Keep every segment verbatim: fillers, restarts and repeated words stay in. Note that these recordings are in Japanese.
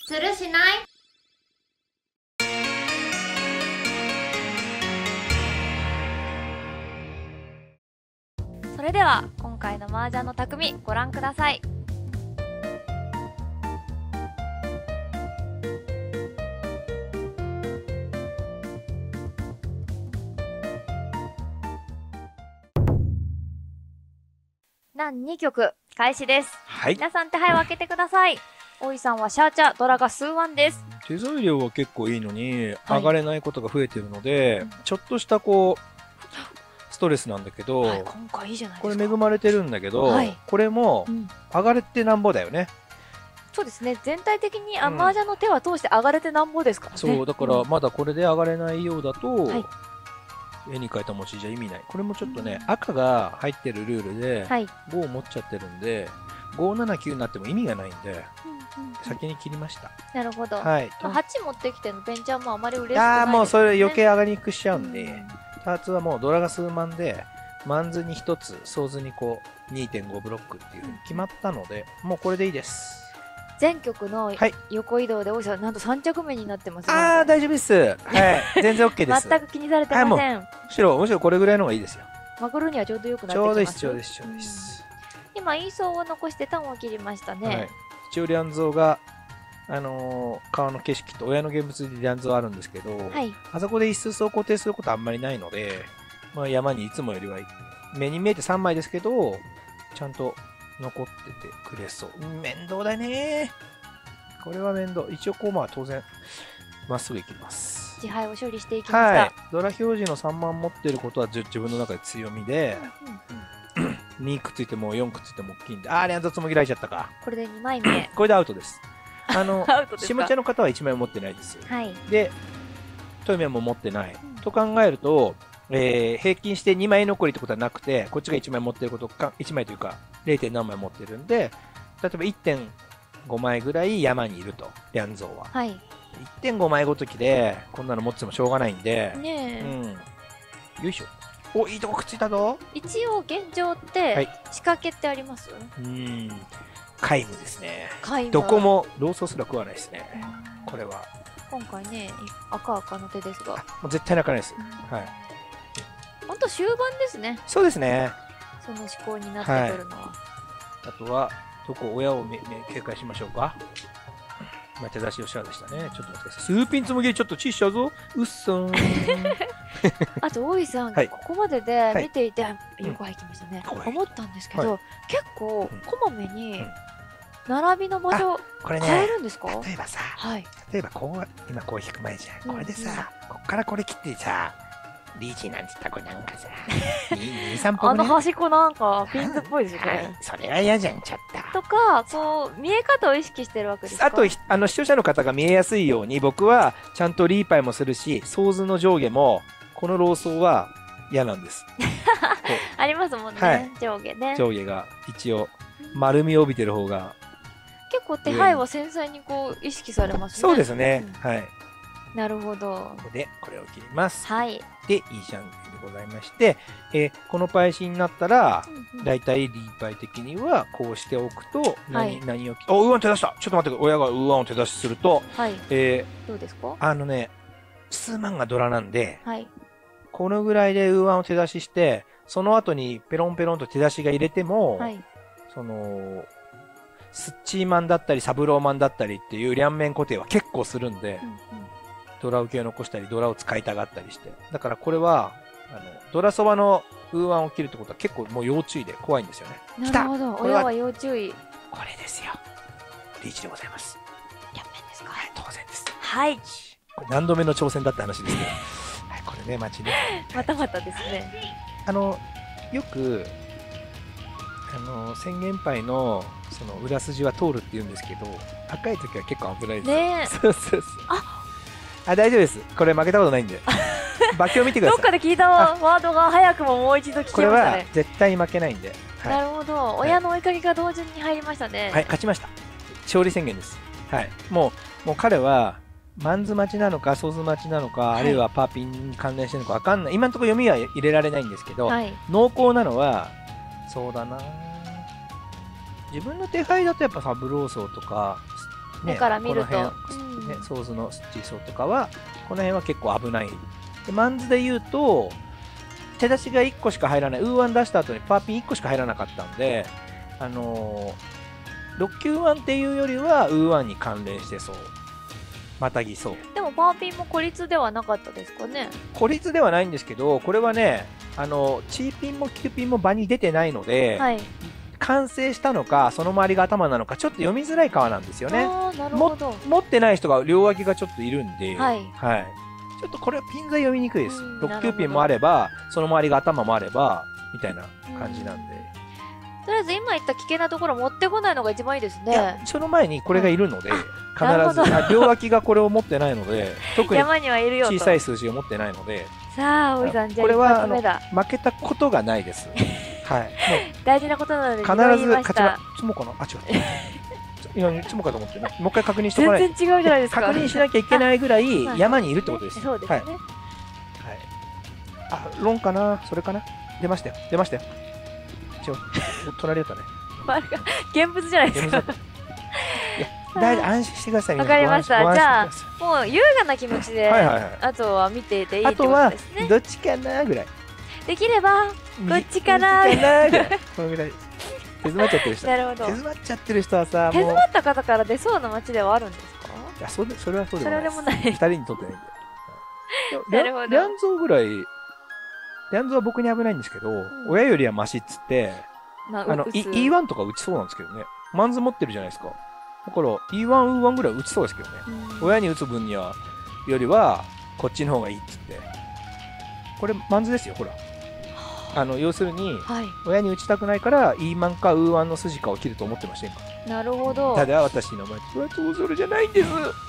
するしない？ それでは今回の麻雀の匠ご覧ください。なんに局開始です。 はい。 皆さん手配を開けてください。大井さんはシャーチャ、ドラが数ワンです。 手材料は結構いいのに、上がれないことが増えてるので、うん、ちょっとしたこうストレスなんだけど、はい、 今回いいじゃないですか。 これ恵まれてるんだけど、はい、これも上がれてなんぼだよね。 そうですね。全体的に麻雀の手は通して上がれてなんぼですからね。 そうだからまだこれで上がれないようだと、はい、絵に描いた文字じゃ意味ない。これもちょっとね、うん、赤が入ってるルールで、はい、ごを持っちゃってるんでごななきゅうになっても意味がないんで、うんうんうん、先に切りました。 なるほど、 はい、 はち持ってきてのベンチャーもあまり嬉しくないですね。 ああもうそれ余計上がりにくくしちゃうんで、うん、ターツはもうドラが数万でマンズにひとつソーズにこう にてんご ブロックっていう風に決まったので、うん、もうこれでいいです。 全局の横移動で大井さんなんとさん着目になってます。 ああ大丈夫です。はい全然 OK です。 全く気にされてません。 むしろむしろこれぐらいの方がいいですよ。 マグロにはちょうどよくなってきます。 ちょうどいいですちょうどいいですちょうどいいです。 今インソーを残してタンを切りましたね。はい、 一応リャンゾーがあのー、川の景色と親の現物でリャンゾーあるんですけど、はい、あそこで一数層固定することあんまりないので、まあ、山にいつもよりは目に見えてさんまいですけどちゃんと残っててくれそう。面倒だねこれは面倒。一応こうまあ当然まっすぐいきます。 自敗を処理していきました。はい、 ドラ表示のさんまん持ってることは自分の中で強みで、うんうんうん、にくっついてもよんくっついても大きいんで、あーリャンゾーつもぎられちゃったか。 これでにまいめこれでアウトです。あの下茶の方はいちまいも持ってないです。はい、でトイメも持ってない、うん、と考えると、えー、平均してにまい残りってことはなくてこっちがいちまい持ってることかいちまいというか れい. 点何枚持ってるんで、例えば いってんご 枚ぐらい山にいるとリャンゾーは、はい、いってんご 枚ごときでこんなの持っててもしょうがないんで、ねえ、うん、よいしょ。おいいとこくっついたぞ。 一応現状って仕掛けってあります？はい、 うん皆無ですね。どこもローソーすら食わないですね、これは。 今回ね赤赤の手ですがもう絶対泣かないです、うん、はい。 本当終盤ですね。 そうですね。 その思考になってくるのは、はい、 あとはどこ親をめめ警戒しましょうか。まあ、手出しをシャアでしたね。ちょっと待ってください。スーピンつむぎりちょっとチーしちゃうぞ。うっそーんあと大井さん、はい、ここまでで見ていて、はい、よく入ってましたね、うん、思ったんですけど、はい、結構こまめに、うん並びの場所変えるんですか？ 例えばさ、はい、例えばこう今こう引く前じゃん、これでさ、うん、こっからこれ切ってさリーチなんて言ったらこれなんかさに、さんぽん、ね、 あの端っこなんかピンズっぽいですよね、はい、 それは嫌じゃんちょっと。 とかこう見え方を意識してるわけですか？ あとあの視聴者の方が見えやすいように僕はちゃんとリーパイもするしソーズの上下もこのローソーは嫌なんですありますもんね、はい、上下ね。 上下が一応丸みを帯びてる方が結構手配は繊細にこう意識されますね。 そうですね、うん、はい。 なるほど。 ここでこれを切ります。 はい。 でいいじゃんけんでございまして、えー、このパイシになったら、うんうん、だいたいリーパイ的にはこうしておくと何、はい、何をおウーワン手出した。ちょっと待って、親がウーワンを手出しすると、はい、えー、どうですか？ あのね数万がドラなんで、はい、このぐらいでウーワンを手出ししてその後にペロンペロンと手出しが入れても、はい、そのスッチーマンだったりサブローマンだったりっていう両面固定は結構するんで、うんうん、ドラ受けを残したりドラを使いたがったりして、だからこれはあのドラそばのウーワンを切るってことは結構もう要注意で怖いんですよね。 なるほど、親は要注意。 これですよ、リーチでございます。 両面ですか？ はい、当然です。 はい、 これ何度目の挑戦だって話ですけどはい、これね待ちねまたまたですね。 あのよくあの宣言牌のその裏筋は通るって言うんですけど、赤い時は結構危ないですね。そうそうそう。あ、あ大丈夫です。これ負けたことないんで。馬鏡見てください。 どっかで聞いたワードが早くももう一度聞きましたね。 これは絶対に負けないんで。 はい、なるほど。親の追いかけが同時に入りましたね。 はい、勝ちました。勝利宣言です。はい。もうもう彼はマンズ待ちなのかソーズ待ちなのか、はい、あるいはパーピンに関連してるのか分かんない。今のところ読みは入れられないんですけど、はい、濃厚なのはそうだな。自分の手配だとやっぱサブローソーとか目から見ると、ね、 ソーズの地層とかはこの辺は結構危ない。でマンズで言うと手出しがいっこしか入らない、ウーワン出した後にパーピンいっこしか入らなかったんで、あのー、ろっきゅうワンっていうよりはウーワンに関連してそう、またぎそう。 でもパーピンも孤立ではなかったですかね。 孤立ではないんですけど、これはね、あのチーピンもキューピンも場に出てないので、はい、完成したのかその周りが頭なのかちょっと読みづらい川なんですよね。 あー、なるほど。 持ってない人が両脇がちょっといるんで、 はい、 はい、ちょっとこれはピンザ読みにくいです。ろっきゅうピンもあればその周りが頭もあればみたいな感じなんで、 とりあえず今言った危険なところ持ってこないのが一番いいですね。 その前にこれがいるので、必ず両脇がこれを持ってないので、特に小さい数字を持ってないので、 さあ、おじさん、じゃあこれはあの負けたことがないです。はい。 大事なことなので必ず勝ちま。つもかな、あ、違う。いや、つもかと思ってね。もう一回確認しておかない。 全然違うじゃないですか。 確認しなきゃいけないぐらい山にいるってことです。 そうですね。はい。 あ、ロンかな、それかな。出ましたよ。出ましたよ。一応隣だったね。 現物じゃないですか。 大丈夫、安心してください。 わかりました。じゃあもう優雅な気持ちであとは見ていていいってことですね。 あとはどっちかなぐらい。 できればどっちかなぐらい。 このぐらい。手詰まっちゃってる人。 なるほど。 手詰まっちゃってる人はさ、 手詰まった方から出そうな街ではあるんですか？ いや、それそれはそうでもない。 それでもない。 二人にとってないんで。 なるほど。 リャンゾーぐらい、リャンゾーは僕に危ないんですけど、親よりはマシっつって、あの イーワン とか打ちそうなんですけどね。マンズ持ってるじゃないですか。だから イーワン、ウーワンぐらい打ちそうですけどね。親に打つ分にはよりはこっちの方がいいっつって。これマンズですよ、ほら。あの要するに、はい、親に打ちたくないからイーマンかウーワンの筋かを切ると思ってませんか？ なるほど。 ただ私の前はトーゾルじゃないんです。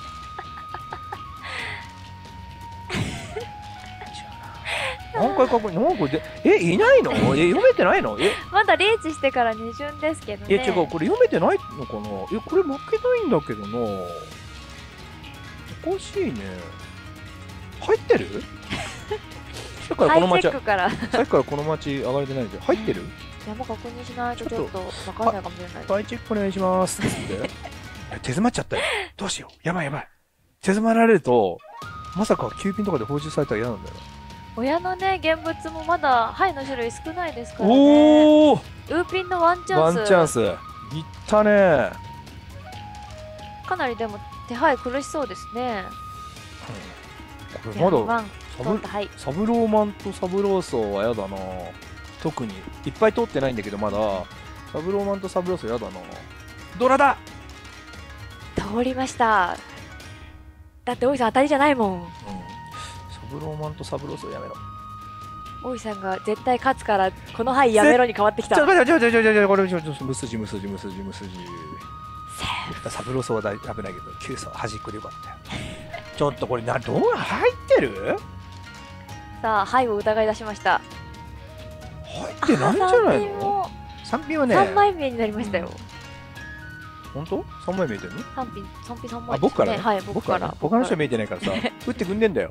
何回確認、なんかで、え、いないの？え、読めてないの？え、 まだリーチしてからに巡ですけどね。 え、違う、これ読めてないのかな？え、これ負けないんだけどな。おかしいね。入ってる？さっきからこの町、さっきからこの町上がれてないんで、入ってる？ いや、もう確認しないとちょっとわかんないかもしれない。 ハイチェックお願いします。手詰まっちゃったよ。どうしよう。やばいやばい。手詰まられると、まさかキューピンとかで放出されたら嫌なんだよな。 親のね、現物もまだハイの種類少ないですからね。 おお。ウーピンのワンチャンス。 ワンチャンス。いったね。 かなりでも手配苦しそうですね。 これまだサブローマンとサブローソーはやだな。特にいっぱい通ってないんだけどまだサブローマンとサブローソーやだな。ドラだ。 通りました。だって大井さん当たりじゃないもん。うん、 サブローマンとサブローソーやめろ。 大井さんが絶対勝つからこの牌やめろに変わってきた。 ちょっと待って、ちょちょちょちょこれちょちょ無筋無筋無筋無筋。サブローソーは危ないけどきゅう層端っこでよかったよ。ちょっとこれな、どう入ってる？ さあ牌を疑い出しました。 入ってないんじゃないの？さんピンはねさんまいめになりましたよ。 本当？ さん 枚見えてるの？ さんピン、さんピンさんまい。 あ、僕からね。 はい、僕から。 他の人は見えてないからさ、打ってくんでんだよ。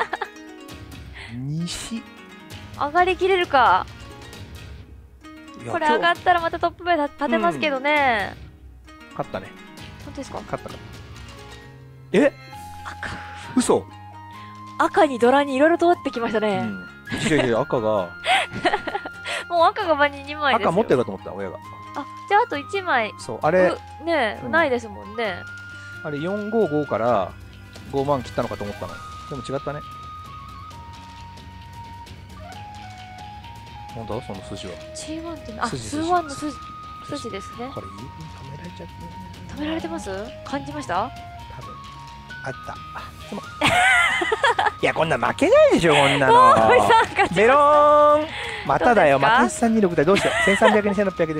西。 上がりきれるか。これ上がったらまたトップ目立てますけどね。 勝ったね。 本当ですか？ 勝ったか。え？ 赤。 嘘。 赤にドラにいろいろ通ってきましたね。 違う違う、赤が。 もう赤が場ににまいですよ。 赤持ってるかと思った、親が。 あ、じゃああといちまい。 そう、あれ。 ねえ、ないですもんね。 あれよんごごからごまん切ったのかと思ったの。でも違ったね。なんだその筋は。 チーワンって、あ、ツーワンの筋筋ですね。 これ指止められちゃって。 止められてます？感じました？ 多分。あった。でもいやこんな負けないでしょこんなの。メローン。まただよ。またさんにろくだ。どうしよう。せんさんびゃくにせんろっぴゃくです。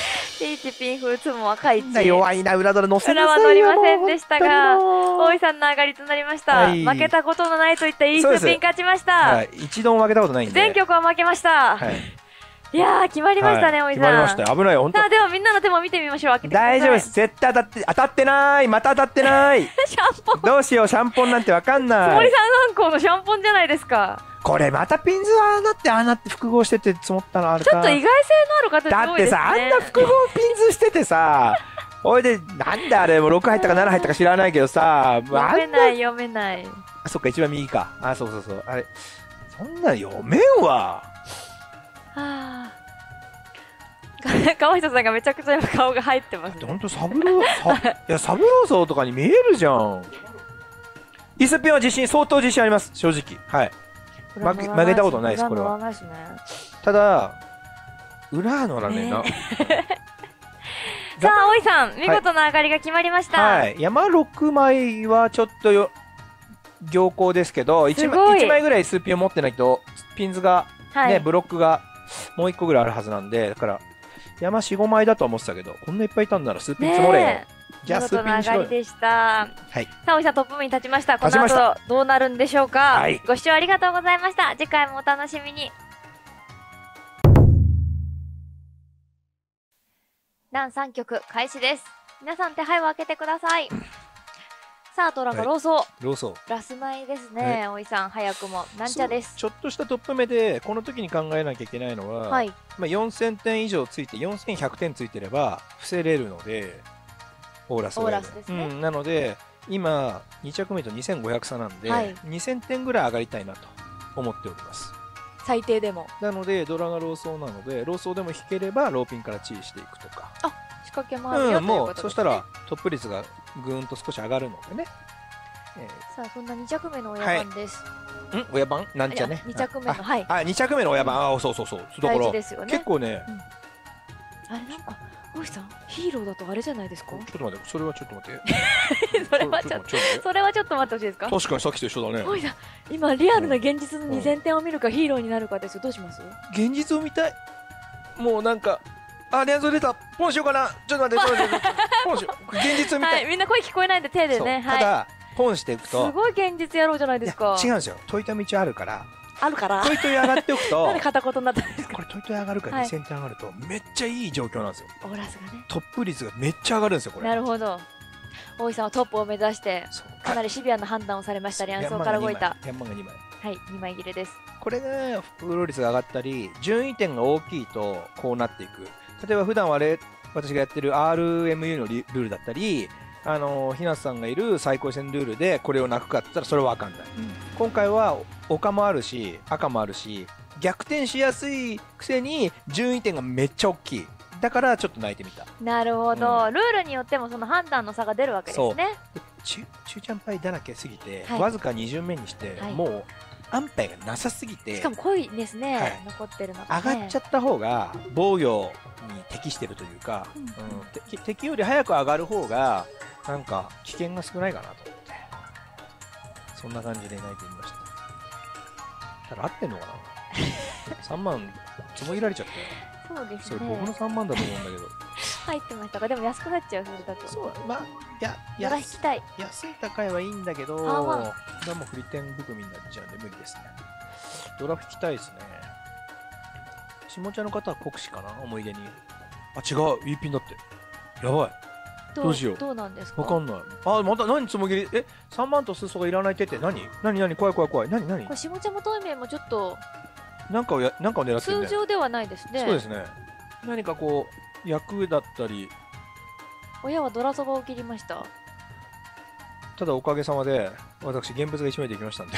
リーチピンフツも赤いち。 弱いな裏ドラ乗せなさいよ。 裏は乗りませんでしたが、大井さんの上がりとなりました。はい、負けたことのないといったイースピン勝ちました。 はい、一度も負けたことないんで。 全局は負けました。はい、いやー決まりましたね、大井さん。 決まりましたよ。危ないよ本当。 さあではみんなの手も見てみましょう。 大丈夫です。絶対当たって当たってない。また当たってない。 シャンポン。 どうしようシャンポンなんてわかんない。 森さん参考のシャンポンじゃないですか。 これまたピンズああなってああなって複合してて積もったのあるか。 ちょっと意外性のある形多いですね。 だってさあんな複合ピンズしててさおいで、なんであれ、もうろく入ったかなな入ったか知らないけどさ、 読めない、読めない。 あ、そっか、一番右か。あ、そうそうそう。あれ、そんな読めんわ。はあ。川下さんがめちゃくちゃ顔が入ってます、ね。 ほんと、サブロー、さいや、サブローソーとかに見えるじゃん。イスピンは自信、相当自信あります、正直。はい。負け、負けたことないです、これは。ただ、裏乗らねえな。 さあ、大井さん、見事な上がりが決まりました。 はい。山ろくまいはちょっとよ、良好ですけど、いちまい、いちまいぐらいスーピンを持ってないと、ピンズが、ね、ブロックがもういっこぐらいあるはずなんで、だから、山よん、ごまいだと思ってたけど、こんないっぱいいたんならスーピン積もれよ。 じゃあ、スーピンにしろよ。見事な上がりでした。はい。さあ、大井さん、トップ目に立ちました。この後、どうなるんでしょうか。はい。ご視聴ありがとうございました。次回もお楽しみに。だんさん局開始です。皆さん手配を開けてください。さあ、トラがローソー。 ローソー。 ラス前ですね、大井さん、早くもなんちゃです。 ちょっとしたトップ目で、この時に考えなきゃいけないのは、はい、まあよんせんてん以上ついて、よんせんひゃくてんついてれば、伏せれるので、オーラスオーラスですね。 うん、なので、今、に着目とにせんごひゃく差なんで、はい、にせんてんぐらい上がりたいなと思っております。 最低でも。 なので、ドラがローソーなので、ローソーでも引ければ、ローピンからチーしていくとか。 あ、仕掛けもあるよ、うん、もう、 そしたら、トップ率がぐーんと少し上がるのでね。 えー、さあ、そんなに着目の親番です。 はい、ん親番なんちゃね。 に着目の、はい。 あ、に着目の親番、あ、そうそうそう。だから、ね、結構ね、 うん、あれ、なんか、大井さん、ヒーローだとあれじゃないですか。ちょっと待って、それはちょっと待って。 それはちょっと、それはちょっと待ってほしいですか。 確かにさっきと一緒だね。 大井さん、今リアルな現実のにせんてんを見るか、ヒーローになるかですよ。どうします。 現実を見たい。もうなんか、あ、連想出た。ポンしようかな。ちょっと待って、ちょっと待って。ポンしよう。現実を見たい。 みんな声聞こえないんで手でね。 ただ、ポンしていくと。 すごい現実やろうじゃないですか。 違うんですよ。トイトイ道あるから。 あるから。 トイトイ上がっておくと。 なんで片言になったんですか。 これトイトイ上がるからにせんてん上がると、めっちゃいい状況なんですよ。 オーラスがね。 トップ率がめっちゃ上がるんですよ、これ。 なるほど。大井さんはトップを目指して、かなりシビアな判断をされました。リアンソーから動いた。 ヤンマンがにまい。 はい、にまい切れです。 これがフロー率が上がったり、順位点が大きいとこうなっていく。例えば普段はれ私がやってる アールエムユー のルールだったり、あの日向さんがいる最高戦ルールでこれを泣くかって言ったらそれは分かんない、うん、今回は丘もあるし赤もあるし逆転しやすいくせに順位点がめっちゃ大きい。だからちょっと泣いてみた。 なるほど、うん、ルールによってもその判断の差が出るわけですね。 中中ちゃんパイだらけすぎて、はい、わずかに巡目にして、はい、もう安牌がなさすぎて、 しかも濃いですね、はい、残ってるのが、 ね、上がっちゃった方が防御に適してるというか、うんうん、敵, 敵より早く上がる方がなんか危険が少ないかなと思って、そんな感じで泣いてみました。ただ合ってんのかなさんまんつもぎられちゃって。 そうですね、それ僕のさんまんだと思うんだけど入ってましたか。でも安くなっちゃう、それだと。 そう、まあ、いや、 安引きたい。 安い高いはいいんだけど、これはもう振り点含みになっちゃうんで無理ですね。ドラフ引きたいですね。下茶の方は国士かな、思い出に。あ、違う、イーピンだって。やばい。どうしよう。 どうなんですか。 わかんない。あ、また何つもぎり、え、さんまんと数層がいらない手って何何何怖い怖い怖い。何何これ下茶も透明もちょっと。 なんかをや、なんかを狙ってるね。 通常ではないですね。 そうですね。何かこう、役だったり。 親はドラそばを切りました。 ただおかげさまで、私、現物がいちまいできましたんで。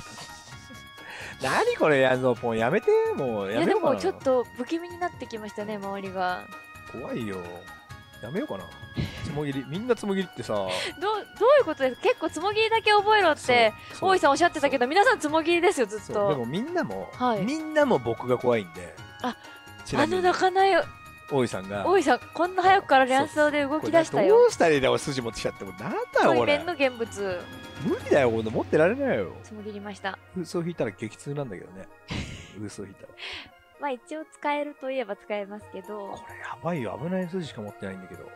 何これ、やんぞポン、やめて、もう、やめようかな。いや、でもちょっと不気味になってきましたね、周りが。 怖いよ。やめようかな。つもぎり、みんなつもぎりってさ。どう、 どういうことですか。結構つもぎりだけ覚えろって、大井さんおっしゃってたけど、皆さんつもぎりですよ、ずっと。 でもみんなも、はい、みんなも僕が怖いんで。 あ、あの泣かない。 大井さんが。 大井さん、こんな早くから連想で動き出したよ。 どうしたらいいんだよ、筋持ってきちゃっても。なんだよ、これ。 の現物。 無理だよ、これ持ってられないよ。 つもぎりました。 嘘引いたら激痛なんだけどね。嘘引いたら。 まあ一応使えるといえば使えますけど。 これやばいよ、危ない筋しか持ってないんだけど。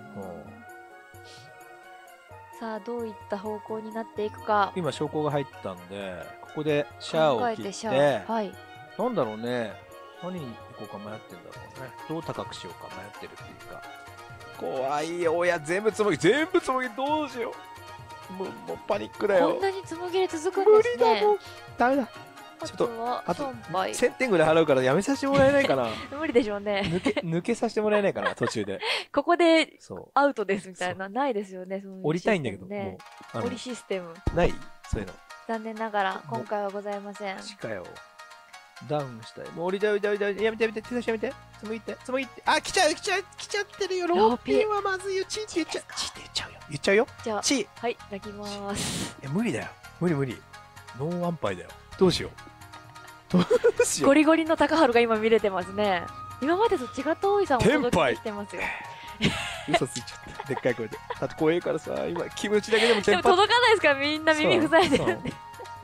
さあどういった方向になっていくか。 今証拠が入ったんでここでシャアを切って、はい、なんだろうね、何に行こうか迷ってんだろうね。どう高くしようか迷ってるっていうか。怖いよ、親全部つもぎ全部つもぎどうしよう。もうもうパニックだよ。 こんなにつもぎり続くんですね。 無理だもん。ダメだ。 ちょっとあとせんてんぐらい払うからやめさせてもらえないかな。 無理でしょうね。 抜け抜けさせてもらえないかな、途中で。 ここでアウトですみたいなないですよね。 降りたいんだけど、もう降りシステムないそういうの。 残念ながら今回はございません。 しかよ。ダウンしたい。もう降りたい降りたい降りたい。やめてやめて、手出しやめて。つむいて、つむいて。あ、来ちゃう来ちゃう来ちゃってるよ。ローピンはまずいよ。チーって言っちゃう。チーって言っちゃうよ。言っちゃうよ。 じゃあ、 チー。 はい、泣きます。 え、無理だよ。無理無理。ノーワンパイだよ。どうしよう。どうしよう。 ゴリゴリの高春が今見れてますね。今までと違った大井さんをお届けしてますよ。 嘘ついちゃった。でっかい声で。だって怖いからさ、今気持ちだけでもテンパ。 でも届かないですから、みんな耳塞いでるんで。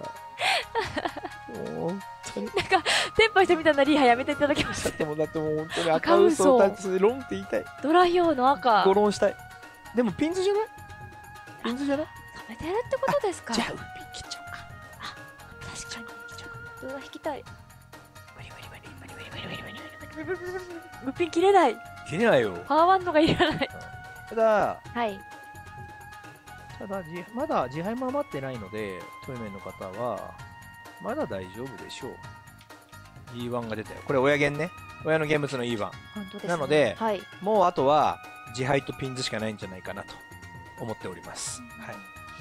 もう本当に。 なんか、テンパしてみたいなリハやめていただきました。 だってもう、だってもう本当に赤嘘を立つロンって言いたい。 ドラヒョウの赤。 ゴロンしたい。でもピンズじゃないピンズじゃない食べてるってことですか。 じゃあ、ウッピン切っちゃおうか。 あ、確かに。ドラ引きたい。 無理無理無理無理無理無理無理無理無理無理無理無理。ウッピン切れない。 切れないよ。 パワーバンドがいらない。 ただ、 はい。 ただ、まだ自敗も余ってないので、トイメンの方は、まだ大丈夫でしょう。イーワン が出たよ。これ親ゲンね。親の現物の イーワン。 本当ですね。 なので、 はい、 もうあとは自敗とピンズしかないんじゃないかなと思っております。うん、はい。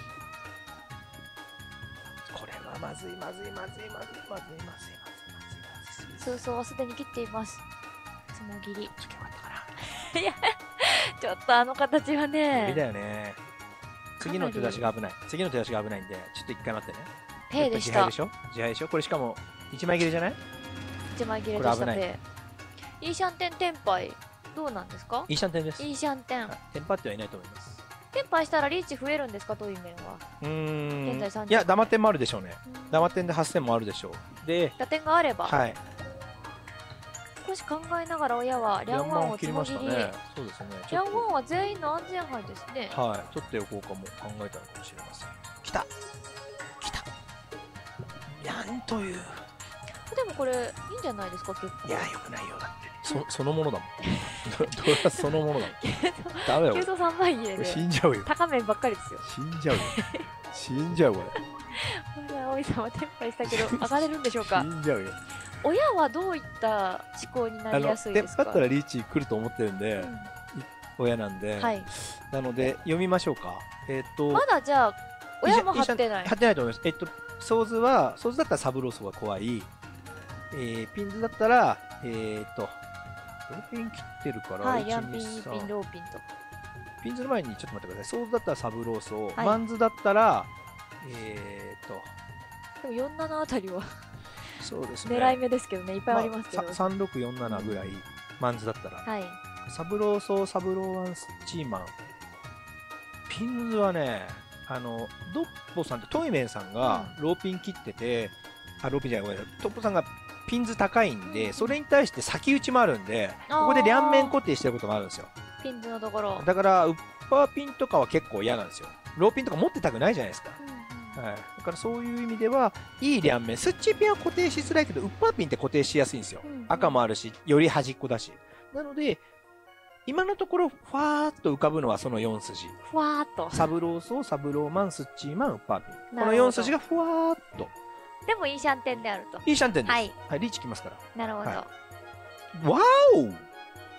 これはまずいまずいまずいまずいまずいまずいまずいまずいまずい。 数層はすでに切っています。つもぎり。 つけよかったかな。 いや、ちょっとあの形はね。 無理だよね。次の手出しが危ない。次の手出しが危ないんで、ちょっと一回待ってね。 ペイでした。 自敗でしょ自敗でしょこれしかもいちまい切れじゃない ? いち 枚切れでしたペイ。イーシャンテンテンパイ、どうなんですか？ イーシャンテンです。 イーシャンテン。 テンパってはいないと思います。 テンパイしたらリーチ増えるんですかトイメンは。 うーん。現在いや、ダマ点もあるでしょうね。ダマ点ではっせんもあるでしょう。で、 打点があれば。 はい。 少し考えながら親はリャンワンをつもぎり。 そうですね。 リャンワンは全員の安全牌ですね。 はい。取っておこうかも考えたのかもしれません。来た来たなんという。 でもこれいいんじゃないですか結構。 いや、よくないよだって。そそのものだもん。ドラそのものだもん。ダメだよ。 急走さんまい入れで。 死んじゃうよ。 高面ばっかりですよ。 死んじゃうよ。死んじゃうこれ。 これは葵さんはテンパイしたけど上がれるんでしょうか。 死んじゃうよ。 親はどういった思考になりやすいですか。 テンパったらリーチ来ると思ってるんで、うん、親なんで、はい、なので読みましょうか。えっとまだじゃあ親も張ってない。 張ってないと思います。えっとソーズはソーズだったらサブローソが怖い。えー、ピンズだったらえっとローピン切ってるから、 はい、ヤンピン、イーピン、ローピンと。 ピンズの前にちょっと待ってください。ソーズだったらサブローソ、はい、マンズだったらえっとでもよんじゅうななあたりはそうですね。 狙い目ですけどね、いっぱいありますけど。まあ、 さんろくよんななぐらい、うん、マンズだったら。 はい。 サブローソー、サブローワンスチーマン。ピンズはね、あの、ドッポさんってトイメンさんがローピン切ってて、うん、あ、ローピンじゃない、ごめんなさい。ドッポさんがピンズ高いんで、うん、それに対して先打ちもあるんで、ここで両面固定してることがあるんですよ。 ピンズのところ。 だから、ウッパーピンとかは結構嫌なんですよ。ローピンとか持ってたくないじゃないですか。うん、はい。だからそういう意味では、いい両面。スッチーピンは固定しづらいけど、ウッパーピンって固定しやすいんですよ。うんうん、赤もあるし、より端っこだし。なので、今のところ、ふわーっと浮かぶのはそのよん筋。 ふわーっと。 サブローソー、サブローマン、スッチーマン、ウッパーピン。このよん筋がふわーっと。 でもいいシャンテンであると。 いいシャンテンです。 はい。 はい、リーチきますから。 なるほど。はい、 わーお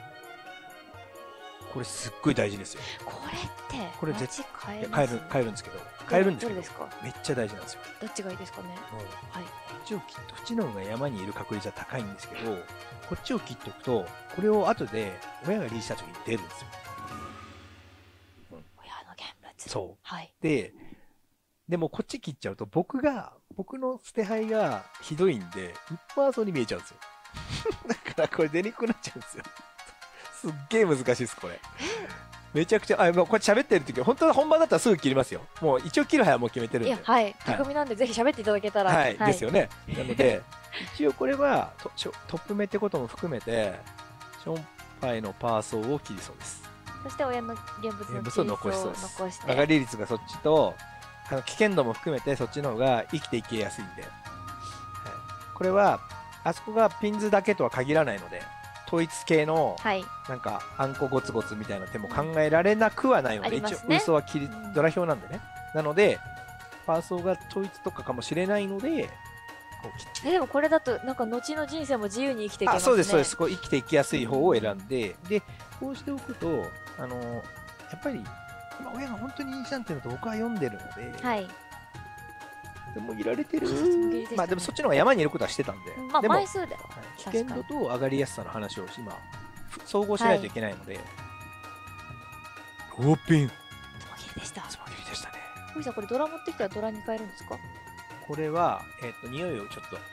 これすっごい大事ですよ。 これって、 これ絶対変え変える、変えるんですけど、変えるんですけど、 ですかめっちゃ大事なんですよ。 どっちがいいですかね。 はい。こっちを切っと、縁の方が山にいる確率は高いんですけど、こっちを切っておくと、これを後で親がリーチした時に出るんですよ。 うん、親の現物。 そう。 はい。 で、でもこっち切っちゃうと、僕が、僕の捨て牌がひどいんで、ウッパーソーに見えちゃうんですよ。だからこれ出にくくなっちゃうんですよ。すっげえ難しいです、これ。めちゃくちゃ、あ、もうこれ喋ってる時、本当は本番だったらすぐ切りますよ。もう一応切る牌はもう決めてるんで。いや、 はい。匠なんでぜひ喋っていただけたら。 はい。はい、ですよね。なので、一応これはト、トップ目ってことも含めて、ションパイのパーソーを切りそうです。 そして親の現物の現物を残しそうです。 残して上がり率がそっちと、あの危険度も含めてそっちの方が生きていけやすいんで。はい、これは、あそこがピンズだけとは限らないので、統一系の、はい、なんか、あんこゴツゴツみたいな手も考えられなくはないので、うん、一応、ウソは切り、ドラ表なんでね。なので、パーソーが統一とかかもしれないので、 えでもこれだとなんか後の人生も自由に生きていけますね。 あ、そうですそうです。こう生きていきやすい方を選んで、でこうしておくとあのやっぱり今親が本当にいいじゃんっていうのと僕は読んでるので、はい。でもいられてる。ね、まあでもそっちの方が山にいることはしてたんで、 まあ枚数では危険度と上がりやすさの話を今総合しないといけないので、はい、ローピン。 つま切りでした。 つま切りでしたね。 ふみさんこれドラ持ってきたらドラに変えるんですか？ これはえっ、ー、と匂いをちょっと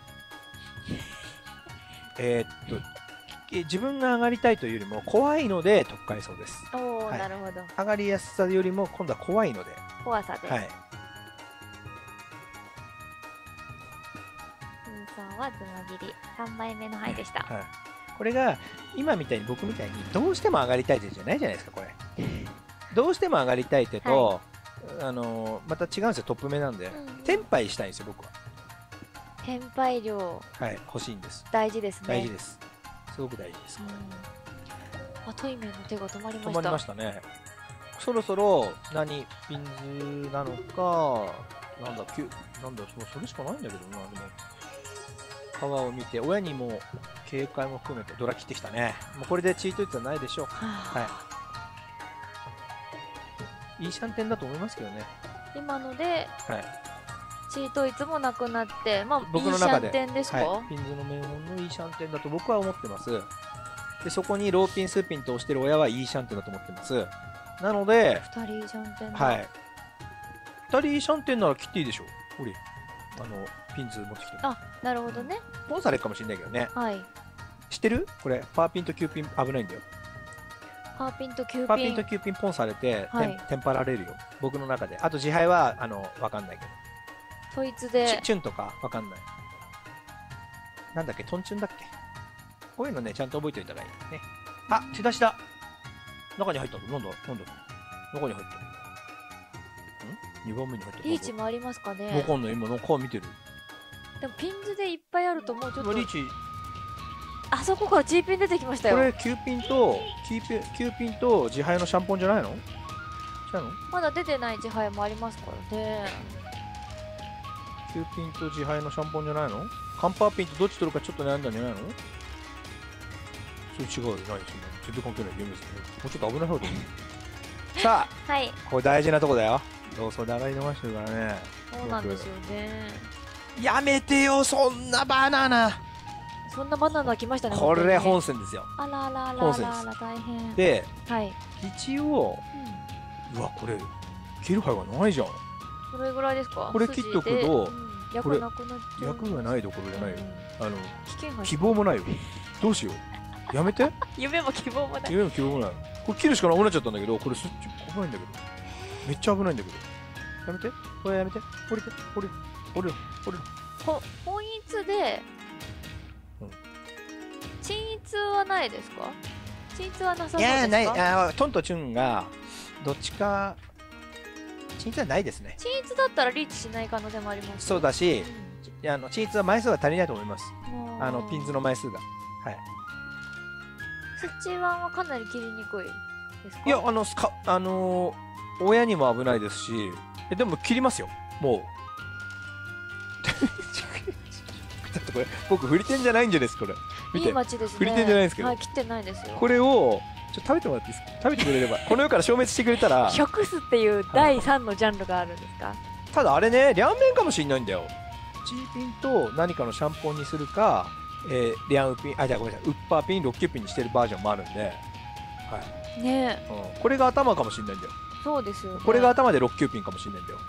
えっと自分が上がりたいというよりも怖いので取っ換えそうです。 おお、はい、なるほど。 上がりやすさよりも今度は怖いので。 怖さで。 はい。 さんはつま切りさんまいめの牌でした、はい、 これが今みたいに僕みたいにどうしても上がりたいってじゃないじゃないですかこれどうしても上がりたいってと、はい、あのまた違うんですよトップ目なんで、うん、天杯したいんですよ僕は。 天杯量はい欲しいんです。 大事ですね。 大事です。すごく大事です。 あ、トイメンの手が止まりました。 止まりましたね。そろそろ何ピンズなのかなんだきゅなんだそそれしかないんだけどな。でも川を見て親にも警戒も含めてドラ切ってきたね。もうこれでチート率はないでしょう。はい。いいシャンテンだと思いますけどね。 今ので、はい、チート率もなくなって、まあ僕の中でいいシャンテンですか？ はい、ピンズの名門のいいシャンテンだと僕は思ってます。でそこにローピンスーピンと押してる親はいいシャンテンだと思ってます。なのでふたりいいシャンテンだ。 はい。ふたりいいシャンテンなら切っていいでしょう。ほれ。あのピンズ持ってきて。 あ、なるほどね。 ポンされるかもしれないけどね。 はい。 知ってる？これパーピンとキューピン危ないんだよ。 パーピンとキューピン。 パーピンとキューピンポンされて、はい、テンパられるよ。僕の中で。あと自敗はあのわかんないけど。 そいつで。 チュンとかわかんない。なんだっけトンチュンだっけ。こういうのねちゃんと覚えておいたらいいね。あ、手出しだ。中に入ったの。なんだなんだ。中に入った。ん？にばんめに入った。 リーチもありますかね。 わかんない今の顔見てる。 でもピンズでいっぱいあるともうちょっとリーチあそこから G ピン出てきましたよ。 これきゅうピンとキューピンと自敗のシャンポンじゃないの？違うの？ まだ出てない自敗もありますからね。 きゅうピンと自敗のシャンポンじゃないの？カンパーピンとどっち取るかちょっと悩んだんじゃないの？それ違うよ。何そんな全然関係ないゲームですね。もうちょっと危ない方だよさあ、はい、これ大事なとこだよ。ローソンで上がり逃してるからね。 そうなんですよね。 やめてよそんなバナナ。 そんなバナナ来ましたね。 これ本線ですよ。 あららららら大変。 で、はい、一応、うん、うわこれ切る牌がないじゃん。 それぐらいですか？ これ切っとくと、 うん、役なくなっちゃう。 役がないどころじゃないよ。うん、あの希望もないよ。どうしよう。やめて。 夢も希望もない。 夢も希望もない。これ切るしかなくなっちゃったんだけど、これそっち危ないんだけど。めっちゃ危ないんだけど。やめて。これやめて。降りて。降りる。降りる。降りる。 ほ本一で、うん、鎮一はないですか？鎮一はなさそうですか？いやない。 あトンとチュンがどっちか鎮一はないですね。 鎮一だったらリーチしない可能性もあります。 そうだし、うん、あの鎮一は枚数が足りないと思います。あのピンズの枚数が。はい。 スチワンはかなり切りにくいですか？ いやあのスカあのー、親にも危ないですし、えでも切りますよ。もう。だってこれ僕振り点じゃないんじゃないですかこれ。見て。 いい街ですね。 振り点じゃないですけど。 はい切ってないですよ。 これをちょっと食べてもらっていいですか？食べてくれればこの世から消滅してくれたら。 食すっていうだいさんのジャンルがあるんですか？ ただあれね両面かもしれないんだよ。チーピンと何かのシャンポンにするか。えー、リアンウピン、あ、じゃあごめんなさい、ウッパーピン、ロッキューピンにしてるバージョンもあるんで、はい。 ねえ、 うん。これが頭かもしれないんだよ。 そうですよね。 これが頭でロッキューピンかもしれないんだよ。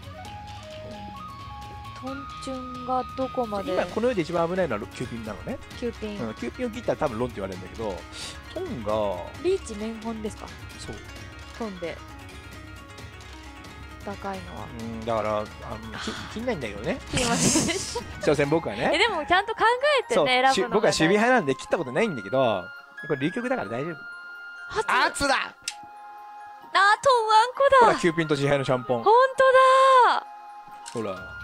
トンチュンがどこまで今この世で一番危ないのはキューピンなのね。 キューピン。 うん、キューピンを切ったら多分ロンって言われるんだけど、トンが。 リーチ面本ですか？ そう。 トンで。高いのは。 うん、だから、あの、切んないんだけどね。 切りません。 所詮僕はね。 え、でもちゃんと考えてね、選ぶの。 僕は守備派なんで切ったことないんだけど、これ流局だから大丈夫。初だ。あ、トンワンコだ。 ほら、キューピンと自敗のシャンポン。 ほんとだ。ほら。はい。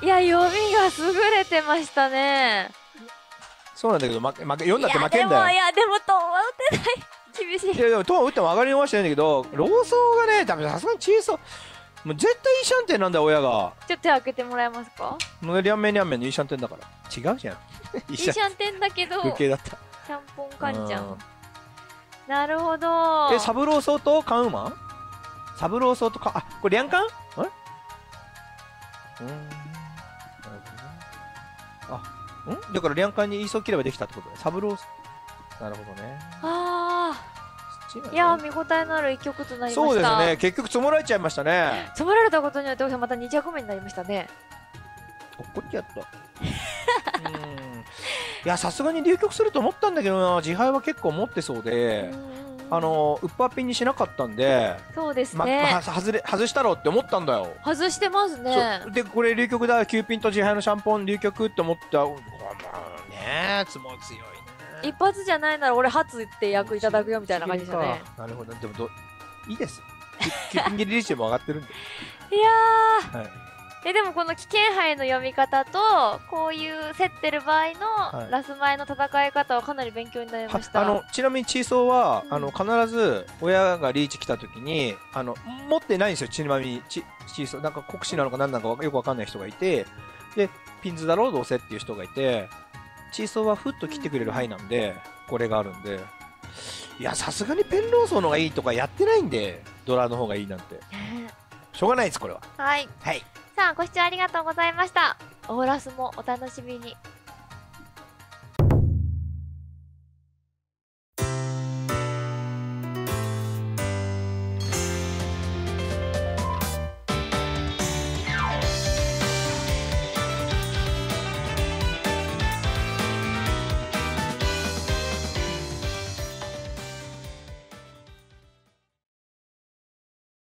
いや、読みが優れてましたね。 そうなんだけど、負け、負け、読んだって負けんだよ。 いや、でも、いや、でも、トンは打てない。厳しい。 いや、でも、トン打っても上がりましたんだけど、ローソーがね、多分さすがに小さもう絶対イーシャンテンなんだよ、親が。 ちょっと手開けてもらえますか？ もうリャンメンリャンメンのイーシャンテンだから。違うじゃん。 イーシャンテンだけど、 風景だった。 ちゃんぽんかんちゃん。なるほど。 え、サブローソーとカンウーマン？サブローソーとカン、あ、これリャンカン？え？うん。なるほどね。あ、ん？だからリャンカンにイーソー切ればできたってことね。サブローソー。なるほどね。 ああ。いやー、見応えのある一曲となりました。 そうですね。結局積もられちゃいましたね。 積もられたことによってまたに着目になりましたね。 怒っちゃった。うん。いや、さすがに流曲すると思ったんだけどな。自敗は結構持ってそうで、あのウッパーピンにしなかったんで。 そうですね。 ま、ま、外れ外したろうって思ったんだよ。 外してますね。 で、これ流曲だ、きゅうピンと自敗のシャンポン流曲って思った。まあね、つも強い。 一発じゃないなら俺初って役いただくよみたいな感じですよね。 なるほど。でもどいいです。キューピンギリリシも上がってるんで。 いやー、はい、えでもこの危険杯の読み方とこういう競ってる場合のラス前の戦い方はかなり勉強になりました。 あのちなみにチーソーは、うん、あの必ず親がリーチ来た時にあの持ってないんですよ。ちなみにチチーソーなんか国士なのか何なのかよくわかんない人がいて、でピンズだろうどうせっていう人がいて。チーソーはふっと切ってくれる範なんで、これがあるんで、いや、さすがにペンローソーの方がいいとかやってないんで、ドラの方がいいなんて。しょうがないです、これは。 はい。 はい。 さあ、ご視聴ありがとうございました。オーラスもお楽しみに。